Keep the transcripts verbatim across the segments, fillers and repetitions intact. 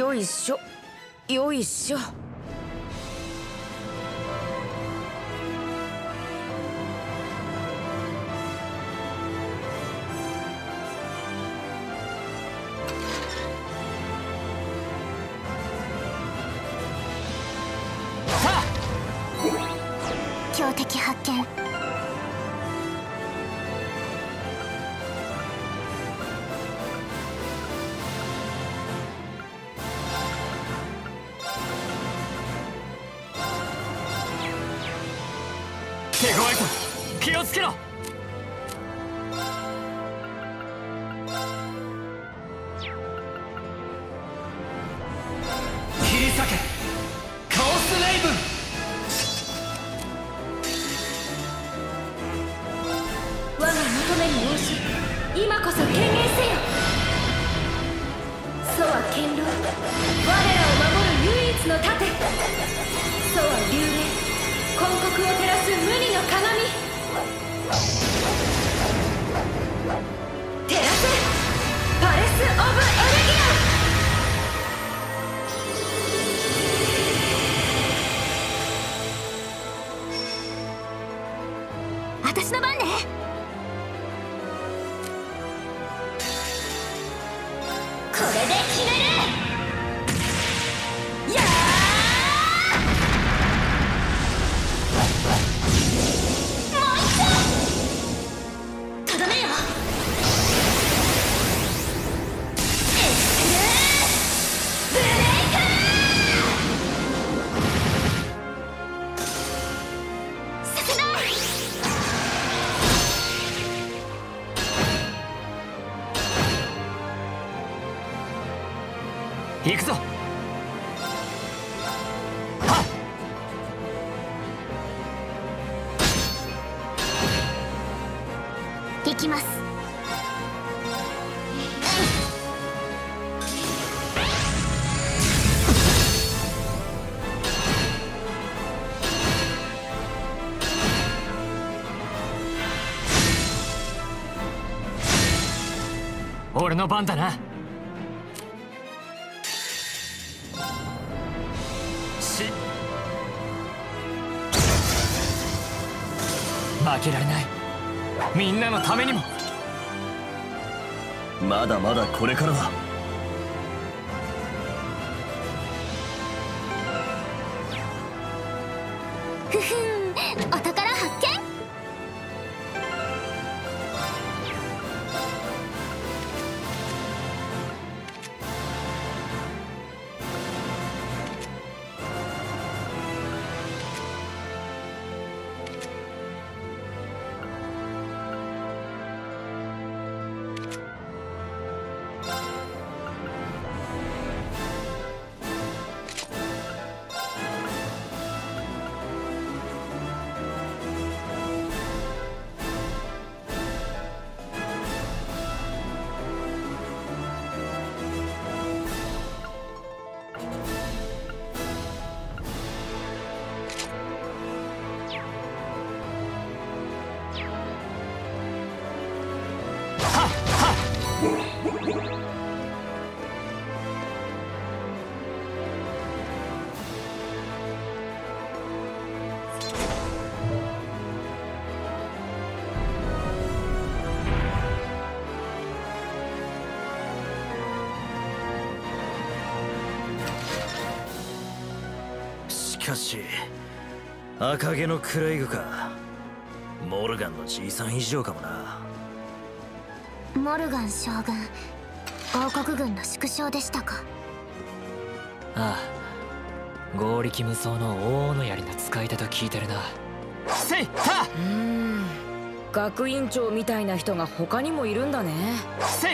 よいしょよいしょ。 標的発見。 手強いぞ、気をつけろ。切り裂けカオスレイブン。 我が求めに応じ、今こそ権限せよ。楚は堅牢、我らを守る唯一の盾。楚は流霊、魂国を照らす無二の鏡。照らせパレス・オブ・エレギア。私の番ね。これで決める。やーとどめよ。エスクルーブレイクさせない。 行くぞ。 行きます。 俺の番だな。し負けられない。みんなのためにも。 まだまだこれからだ。 ふふん、お宝発見。 しかし赤毛のクレイグか。モルガンのじいさん以上かもな。 モルガン将軍、王国軍の縮小でしたか。 ああ、合力無双の王王の槍の使い手と聞いてるな。せいはっ。 うーん、学院長みたいな人が他にもいるんだね。 せい。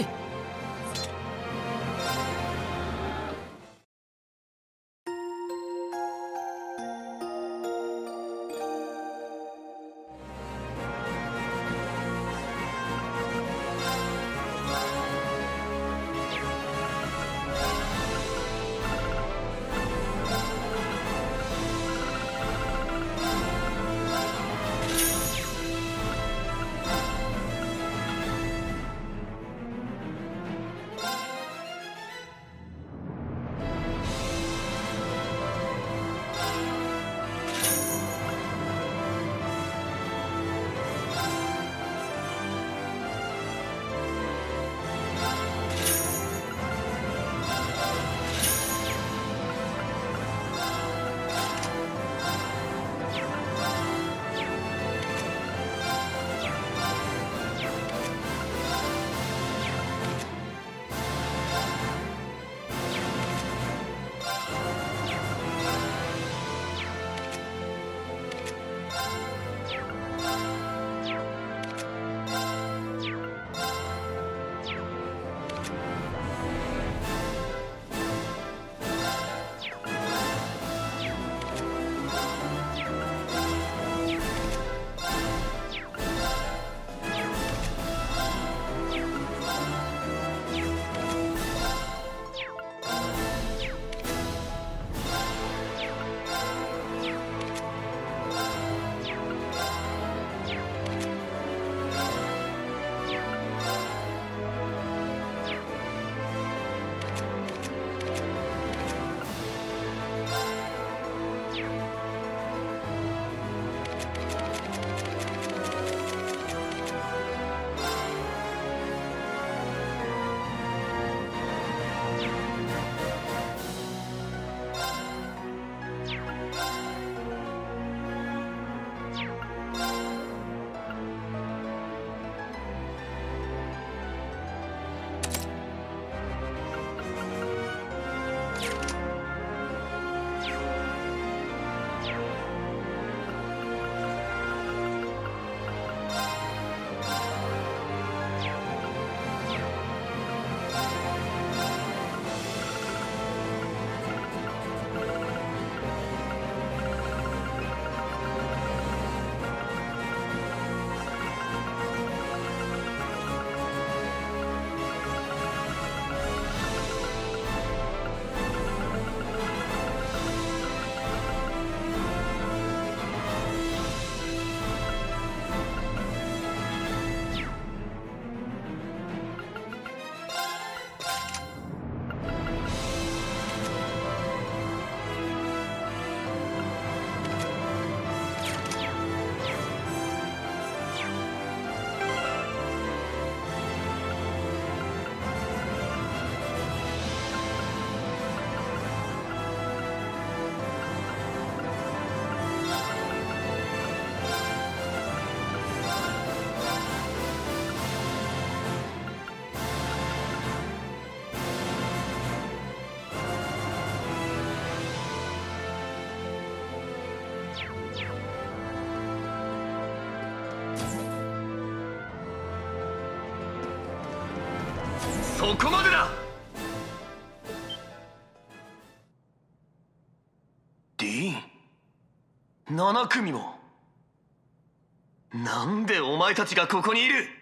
そこまでだ。ディーン、なな組も。なんでお前たちがここにいる？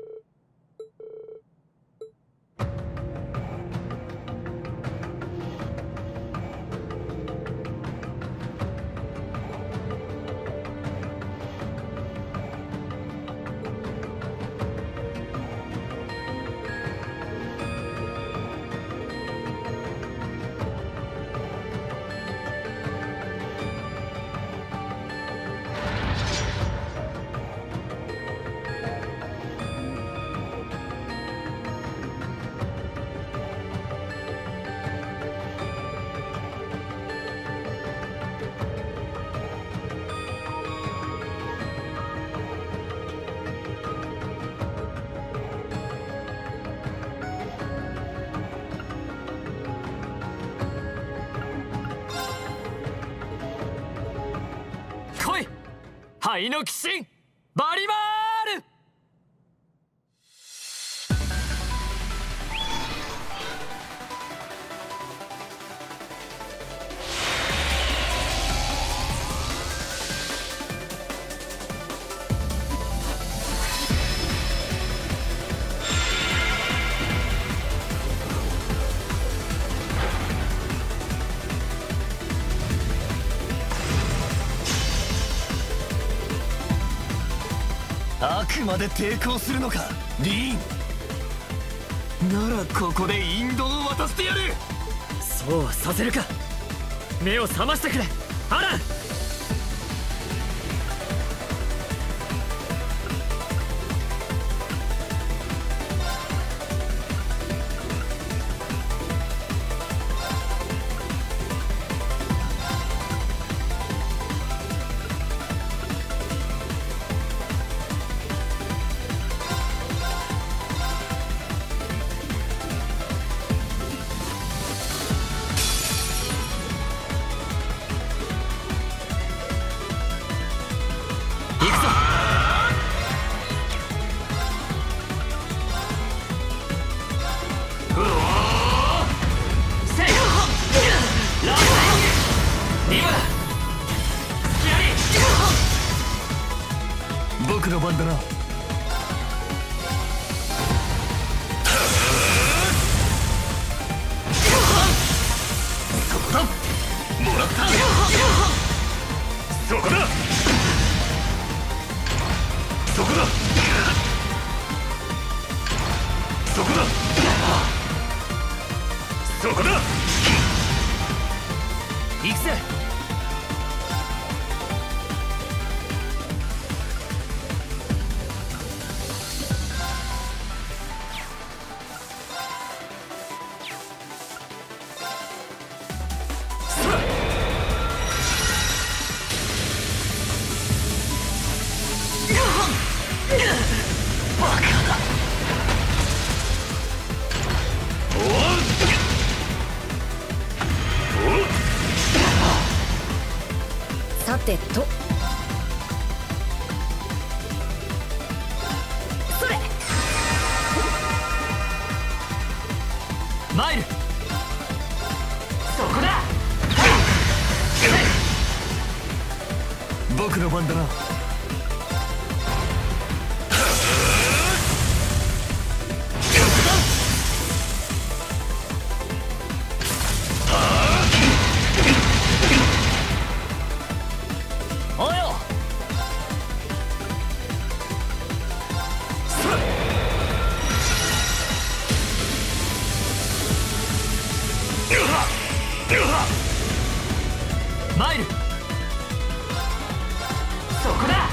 灰の鬼神バリマール。あくまで抵抗するのかリーン。ならここで引導を渡してやる。 そうはさせるか。目を覚ましてくれアラン。 僕の番だな。そこだ。もらった。そこだ。そこだ。そこだ。そこだ。行くぜ。バカだ。 さてとそれマイル。 そこだ。僕の番だな。 およ。マイル。 そこだ。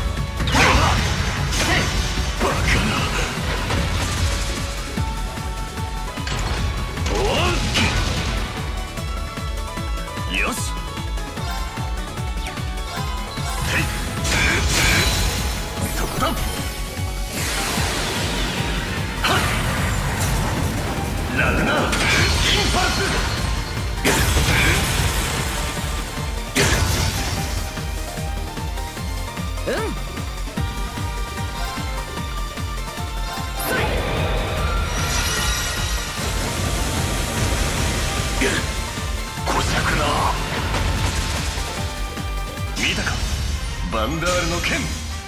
ァンダールの剣。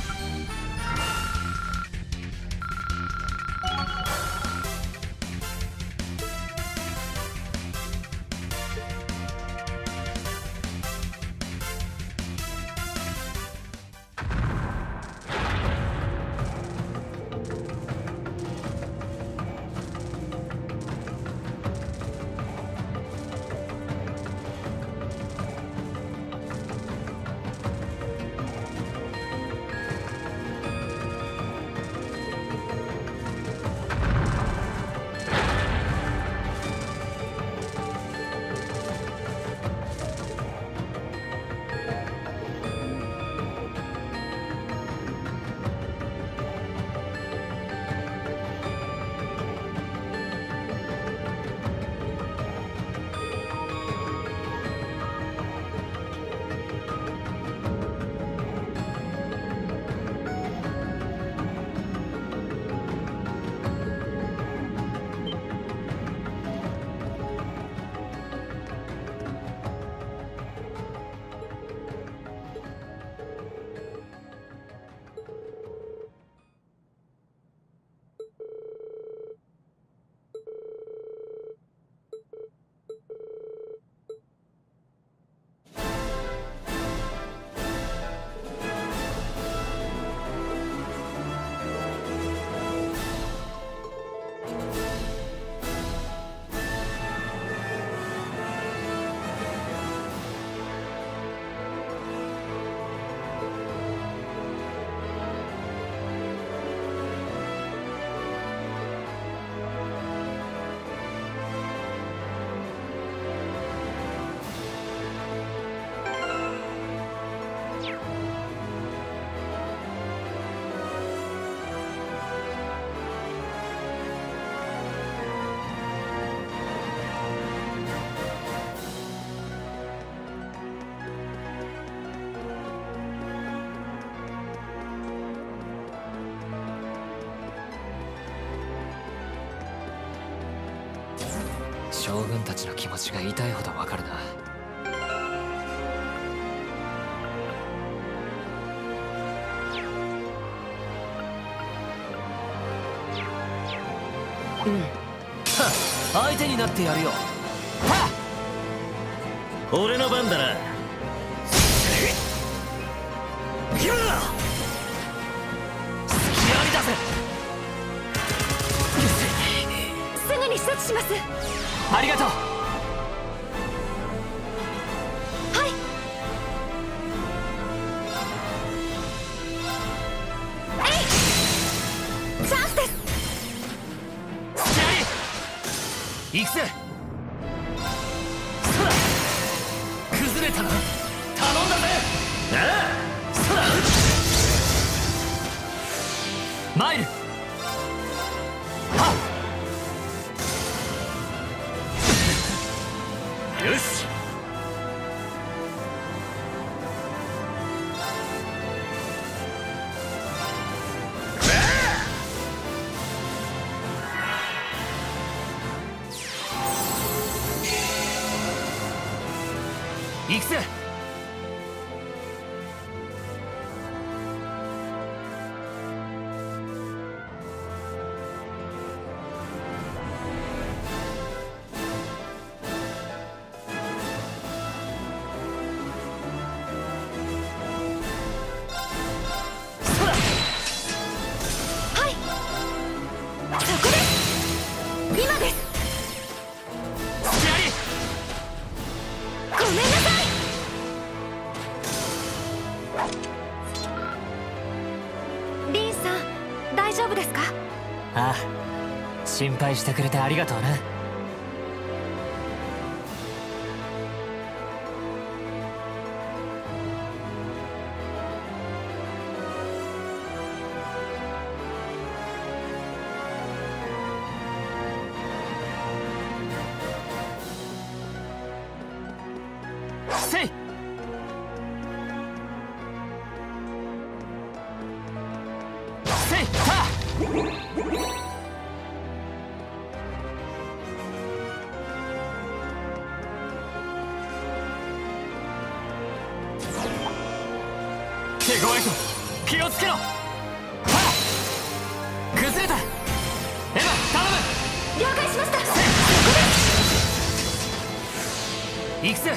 将軍たちの気持ちが痛いほどわかるな。うん。はっ、相手になってやるよ。はっ、俺の番だな。隙ありだぜ。 すぐに処置します。 ありがとう。 はい。えい、チャンスです。 行くぜ。そら崩れたな。頼んだぜ。ああ、そらマイル。はっ、よし。行くぜ。ああ、心配してくれてありがとうな。せい。せい。はっ。手がゴエト気をつけろ。はっ崩れた。エヴァ頼む。 了解しました。 行くぜ。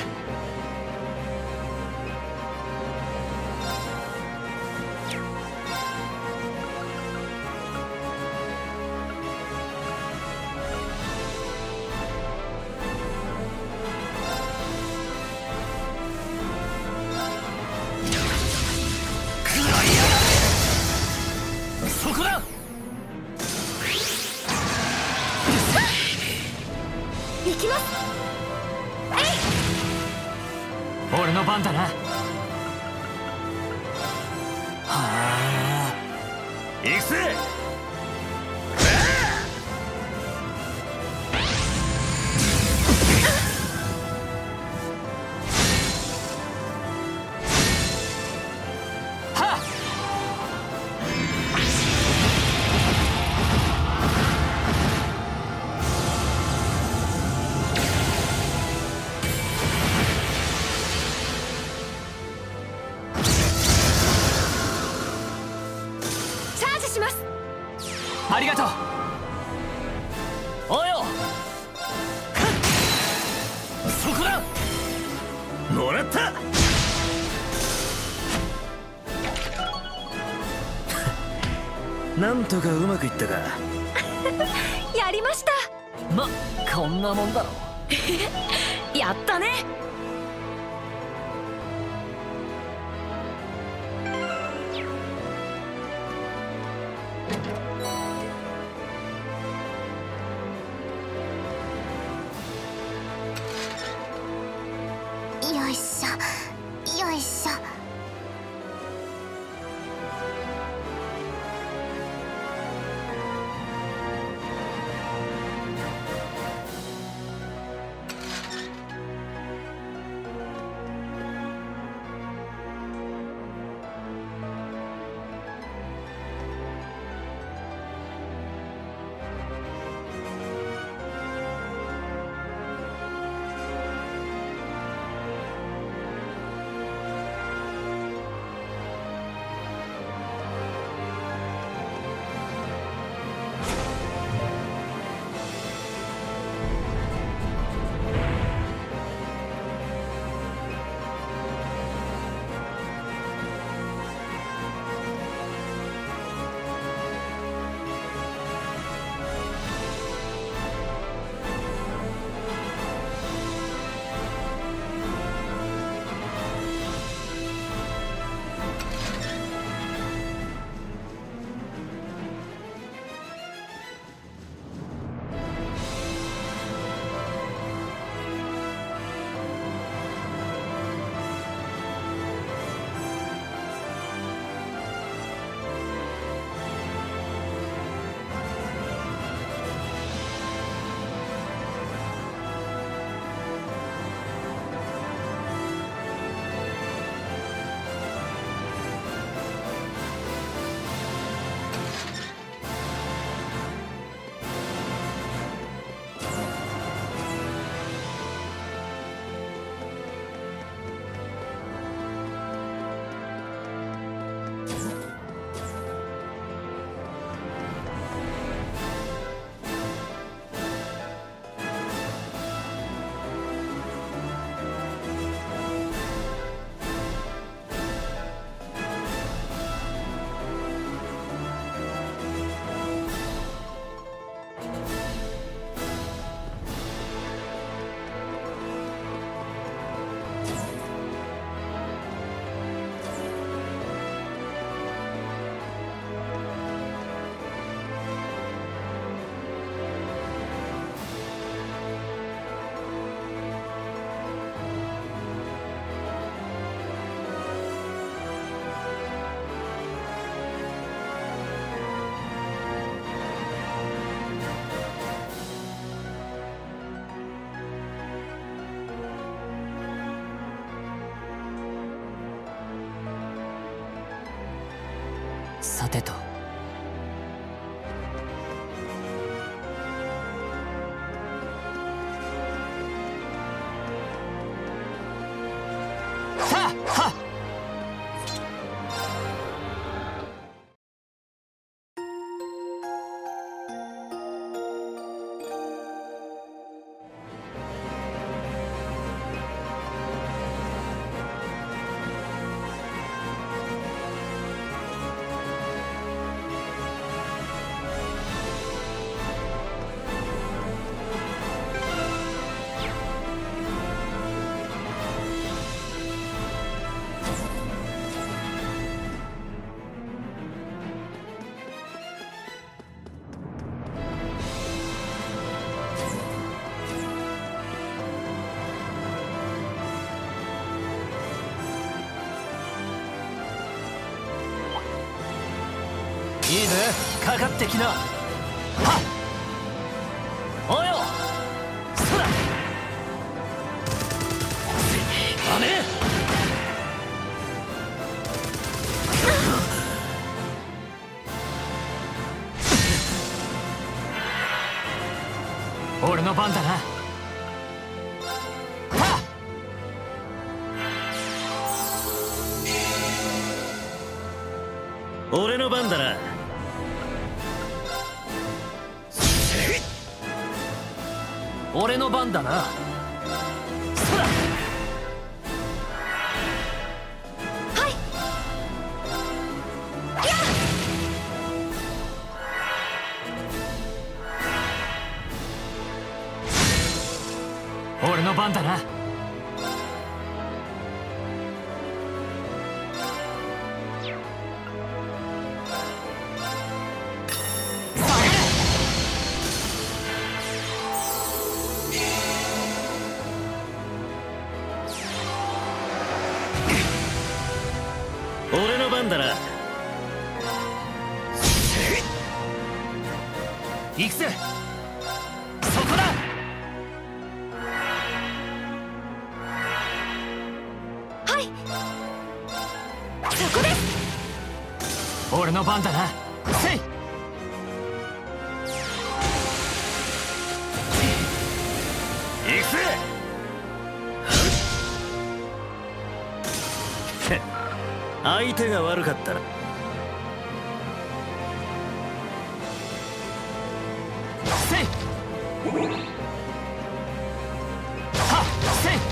そこだ。 行きます。 俺の番だな。はあ行くぜ。 はっチャージします。 ありがとう。 およ。そこだ。 もらった。なんとかうまくいったか。 やりました。 ま、こんなもんだろ。 やったね。 よいしょよいしょ。 さてと。はっはっいいぜ、かかってきな。はっおよ、そらダメ。俺の番だな。はっ俺の番だな。 俺の番だな。そらはいやっ俺の番だな。 俺の番だな。 行くぜ、そこだ。 はいそこです。 俺の番だな。せい行くぜ。相手が悪かったな。 せいはっせい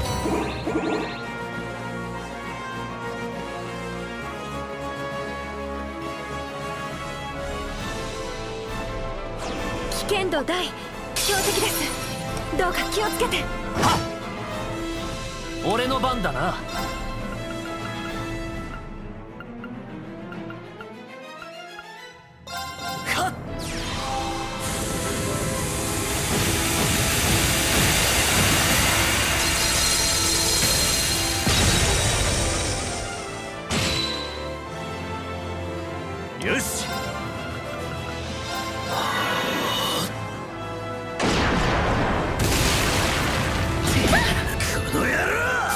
危険度大、強敵です。どうか気をつけて。 はっ俺の番だな。はっよし。この野郎。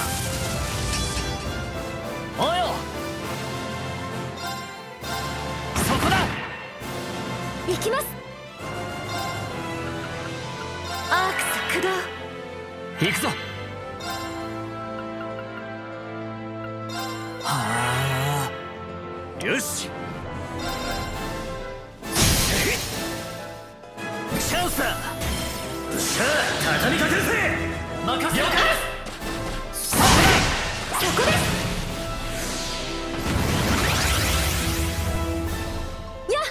およ、そこだ。 行きます。アークス駆動。 行くぞ。はあよし。チャンスだ。よっしゃ、畳みかけるぜ。 任せろ。 そこです。やっ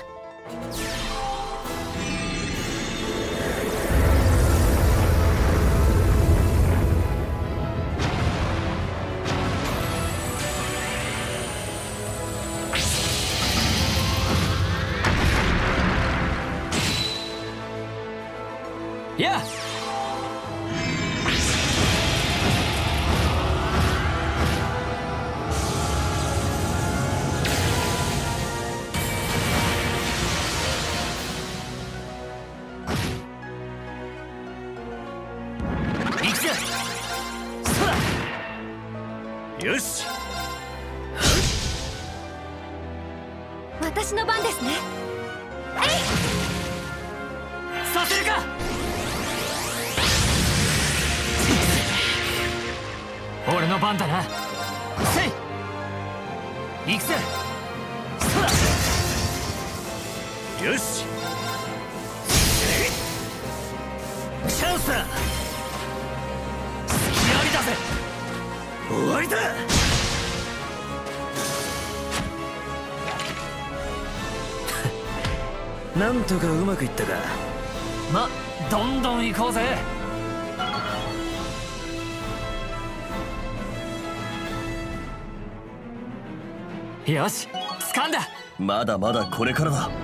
やっ行くぜ、そらよし。 私の番ですね。 させるか。俺の番だな。せい行くぜ、そらよし。チャンスだ。 隙ありだぜ。 終わりだ。なんとかうまくいったか。 ま、どんどん行こうぜ。よし、掴んだ。 まだまだこれからだ。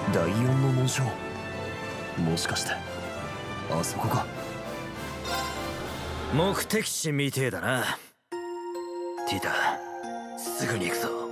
第四の紋章、もしかしてあそこか。 目的地みてえだな。ティタ、すぐに行くぞ。